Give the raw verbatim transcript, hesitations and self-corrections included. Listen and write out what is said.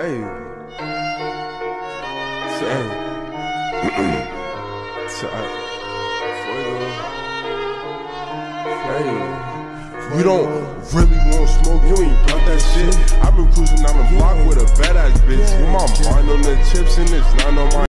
Hey. Hey. Hey. You don't really want smoke, you ain't about that shit. I've been cruising down the block with a badass bitch. With my mind on the chips and it's not on my